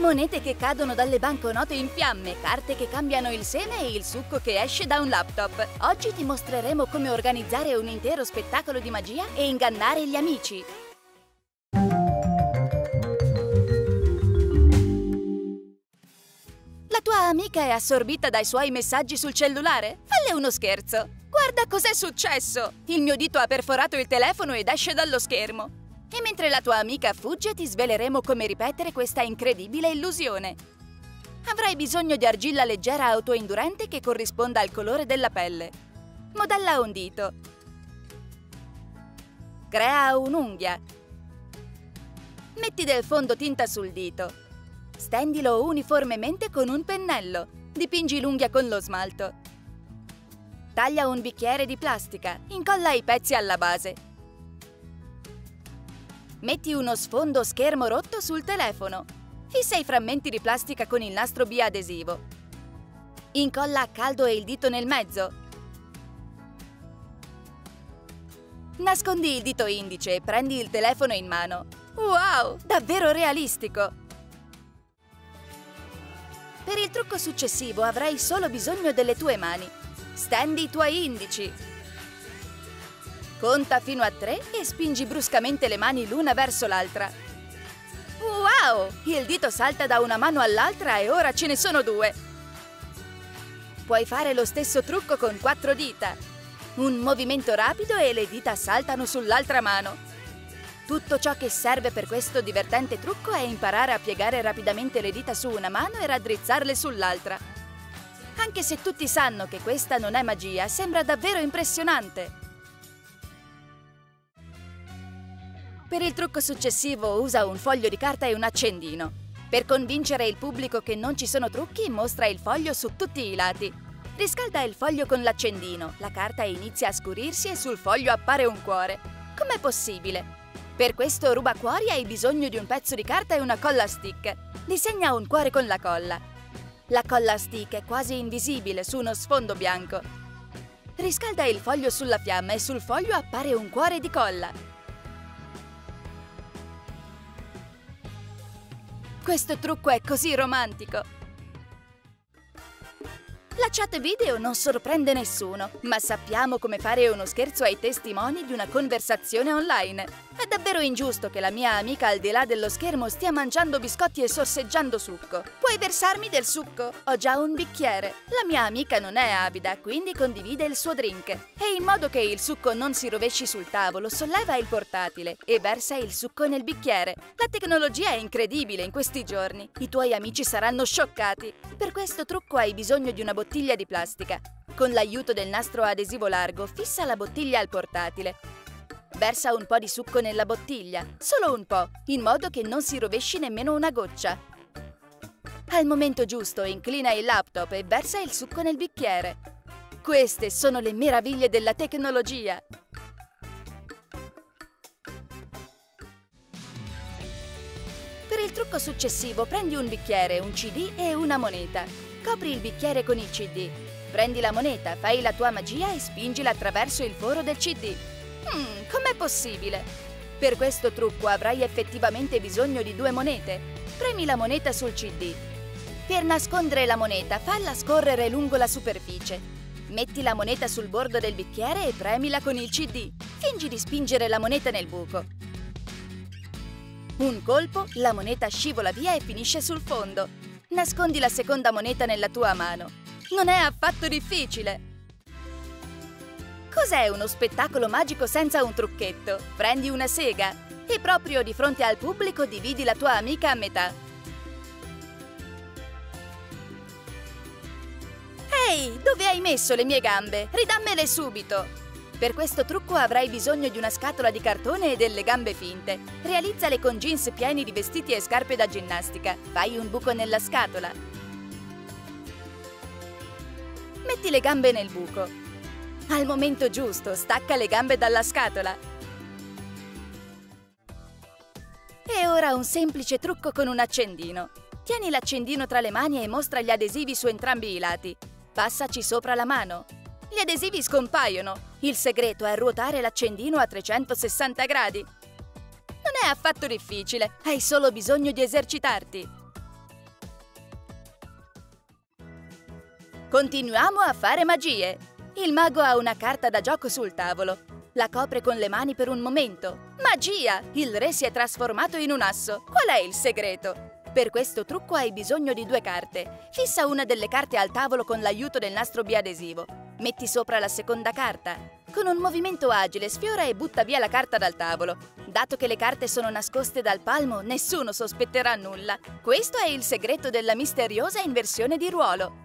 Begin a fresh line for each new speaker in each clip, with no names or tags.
Monete che cadono dalle banconote in fiamme, carte che cambiano il seme e il succo che esce da un laptop. Oggi ti mostreremo come organizzare un intero spettacolo di magia e ingannare gli amici. La tua amica è assorbita dai suoi messaggi sul cellulare? Falle uno scherzo! Guarda cos'è successo! Il mio dito ha perforato il telefono ed esce dallo schermo. E mentre la tua amica fugge, ti sveleremo come ripetere questa incredibile illusione. Avrai bisogno di argilla leggera autoindurente che corrisponda al colore della pelle. Modella un dito. Crea un'unghia. Metti del fondotinta sul dito. Stendilo uniformemente con un pennello. Dipingi l'unghia con lo smalto. Taglia un bicchiere di plastica. Incolla i pezzi alla base. Metti uno sfondo schermo rotto sul telefono. Fissa i frammenti di plastica con il nastro biadesivo. Incolla a caldo e il dito nel mezzo. Nascondi il dito indice e prendi il telefono in mano. Wow, davvero realistico! Per il trucco successivo avrai solo bisogno delle tue mani. Stendi i tuoi indici. Conta fino a 3 e spingi bruscamente le mani l'una verso l'altra. Wow! Il dito salta da una mano all'altra e ora ce ne sono 2. Puoi fare lo stesso trucco con 4 dita. Un movimento rapido e le dita saltano sull'altra mano. Tutto ciò che serve per questo divertente trucco è imparare a piegare rapidamente le dita su una mano e raddrizzarle sull'altra. Anche se tutti sanno che questa non è magia, sembra davvero impressionante. Per il trucco successivo usa un foglio di carta e un accendino. Per convincere il pubblico che non ci sono trucchi, mostra il foglio su tutti i lati. Riscalda il foglio con l'accendino, la carta inizia a scurirsi e sul foglio appare un cuore. Com'è possibile? Per questo rubacuori hai bisogno di un pezzo di carta e una colla stick. Disegna un cuore con la colla. La colla stick è quasi invisibile su uno sfondo bianco. Riscalda il foglio sulla fiamma e sul foglio appare un cuore di colla. Questo trucco è così romantico! La chat video non sorprende nessuno, ma sappiamo come fare uno scherzo ai testimoni di una conversazione online. È davvero ingiusto che la mia amica al di là dello schermo stia mangiando biscotti e sorseggiando succo. Puoi versarmi del succo? Ho già un bicchiere. La mia amica non è avida, quindi condivide il suo drink. E in modo che il succo non si rovesci sul tavolo, solleva il portatile e versa il succo nel bicchiere. La tecnologia è incredibile in questi giorni. I tuoi amici saranno scioccati. Per questo trucco hai bisogno di una bottiglia di plastica. Con l'aiuto del nastro adesivo largo, fissa la bottiglia al portatile. Versa un po' di succo nella bottiglia, solo un po', in modo che non si rovesci nemmeno una goccia. Al momento giusto inclina il laptop e versa il succo nel bicchiere. Queste sono le meraviglie della tecnologia! Per il trucco successivo prendi un bicchiere, un CD e una moneta. Copri il bicchiere con il CD. Prendi la moneta, fai la tua magia e spingila attraverso il foro del CD. Com'è possibile? Per questo trucco avrai effettivamente bisogno di 2 monete. Premi la moneta sul CD. Per nascondere la moneta, falla scorrere lungo la superficie. Metti la moneta sul bordo del bicchiere e premila con il CD. Fingi di spingere la moneta nel buco. Un colpo, la moneta scivola via e finisce sul fondo. Nascondi la seconda moneta nella tua mano. Non è affatto difficile! Cos'è uno spettacolo magico senza un trucchetto? Prendi una sega e proprio di fronte al pubblico dividi la tua amica a metà. Ehi, dove hai messo le mie gambe? Ridammele subito! Per questo trucco avrai bisogno di una scatola di cartone e delle gambe finte. Realizzale con jeans pieni di vestiti e scarpe da ginnastica. Fai un buco nella scatola. Metti le gambe nel buco. Al momento giusto, stacca le gambe dalla scatola. E ora un semplice trucco con un accendino. Tieni l'accendino tra le mani e mostra gli adesivi su entrambi i lati. Passaci sopra la mano. Gli adesivi scompaiono. Il segreto è ruotare l'accendino a 360 gradi. Non è affatto difficile, hai solo bisogno di esercitarti. Continuiamo a fare magie! Il mago ha una carta da gioco sul tavolo. La copre con le mani per un momento. Magia! Il re si è trasformato in un asso. Qual è il segreto? Per questo trucco hai bisogno di 2 carte. Fissa una delle carte al tavolo con l'aiuto del nastro biadesivo. Metti sopra la seconda carta. Con un movimento agile sfiora e butta via la carta dal tavolo. Dato che le carte sono nascoste dal palmo, nessuno sospetterà nulla. Questo è il segreto della misteriosa inversione di ruolo.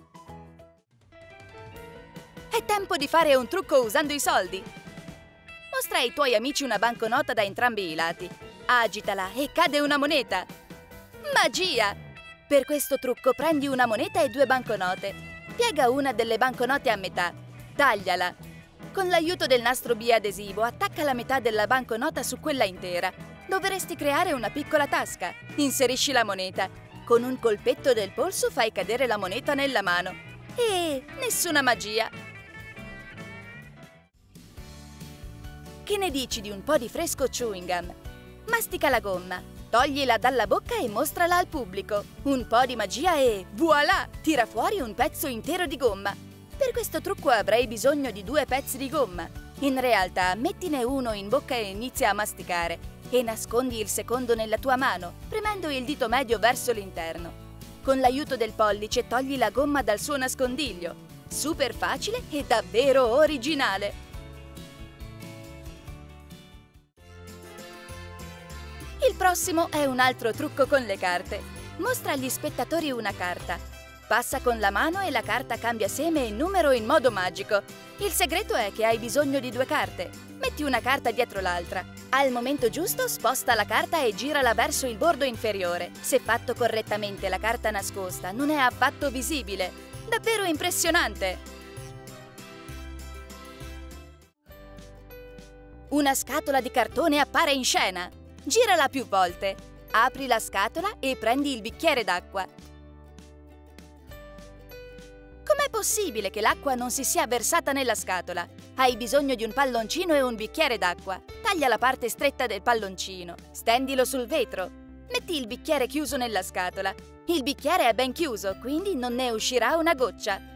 È tempo di fare un trucco usando i soldi. Mostra ai tuoi amici una banconota da entrambi i lati. Agitala e cade una moneta. Magia! Per questo trucco prendi una moneta e 2 banconote. Piega una delle banconote a metà. Tagliala. Con l'aiuto del nastro biadesivo attacca la metà della banconota su quella intera. Dovresti creare una piccola tasca. Inserisci la moneta. Con un colpetto del polso fai cadere la moneta nella mano. E nessuna magia! Che ne dici di un po' di fresco chewing gum? Mastica la gomma, toglila dalla bocca e mostrala al pubblico. Un po' di magia e voilà! Tira fuori un pezzo intero di gomma. Per questo trucco avrei bisogno di 2 pezzi di gomma. In realtà, mettine uno in bocca e inizia a masticare. E nascondi il secondo nella tua mano, premendo il dito medio verso l'interno. Con l'aiuto del pollice togli la gomma dal suo nascondiglio. Super facile e davvero originale! Il prossimo è un altro trucco con le carte. Mostra agli spettatori una carta. Passa con la mano e la carta cambia seme e numero in modo magico. Il segreto è che hai bisogno di 2 carte. Metti una carta dietro l'altra. Al momento giusto sposta la carta e girala verso il bordo inferiore. Se fatto correttamente, la carta nascosta non è affatto visibile. Davvero impressionante! Una scatola di cartone appare in scena. Girala più volte. Apri la scatola e prendi il bicchiere d'acqua. Com'è possibile che l'acqua non si sia versata nella scatola? Hai bisogno di un palloncino e un bicchiere d'acqua. Taglia la parte stretta del palloncino. Stendilo sul vetro. Metti il bicchiere chiuso nella scatola. Il bicchiere è ben chiuso, quindi non ne uscirà una goccia.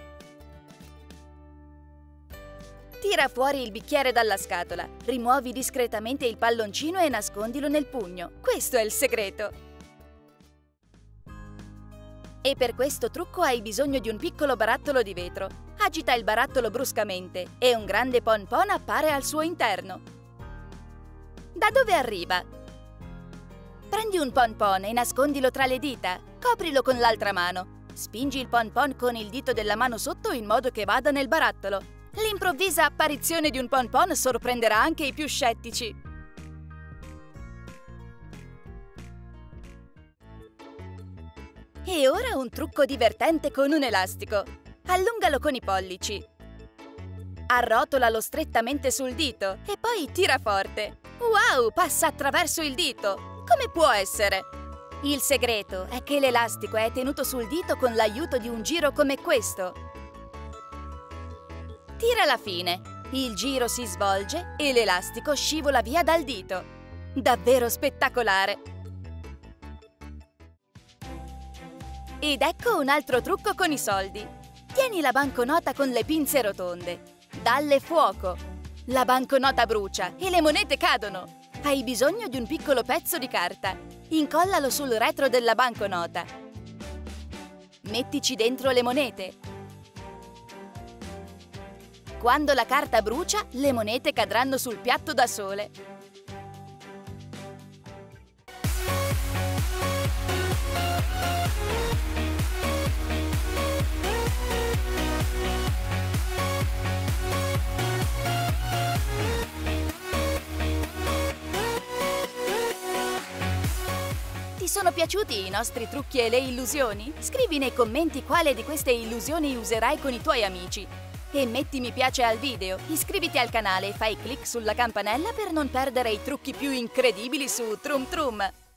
Tira fuori il bicchiere dalla scatola. Rimuovi discretamente il palloncino e nascondilo nel pugno. Questo è il segreto. E per questo trucco hai bisogno di un piccolo barattolo di vetro. Agita il barattolo bruscamente e un grande pon pon appare al suo interno. Da dove arriva? Prendi un pon pon e nascondilo tra le dita. Coprilo con l'altra mano. Spingi il pon pon con il dito della mano sotto in modo che vada nel barattolo. L'improvvisa apparizione di un pon pon sorprenderà anche i più scettici. E ora un trucco divertente con un elastico. Allungalo con i pollici. Arrotolalo strettamente sul dito e poi tira forte. Wow, passa attraverso il dito! Come può essere? Il segreto è che l'elastico è tenuto sul dito con l'aiuto di un giro come questo. Tira la fine. Il giro si svolge e l'elastico scivola via dal dito. Davvero spettacolare! Ed ecco un altro trucco con i soldi. Tieni la banconota con le pinze rotonde. Dalle fuoco. La banconota brucia e le monete cadono. Hai bisogno di un piccolo pezzo di carta. Incollalo sul retro della banconota. Mettici dentro le monete. Quando la carta brucia, le monete cadranno sul piatto da sole. Ti sono piaciuti i nostri trucchi e le illusioni? Scrivi nei commenti quale di queste illusioni userai con i tuoi amici. E metti mi piace al video, iscriviti al canale e fai clic sulla campanella per non perdere i trucchi più incredibili su Trum Trum.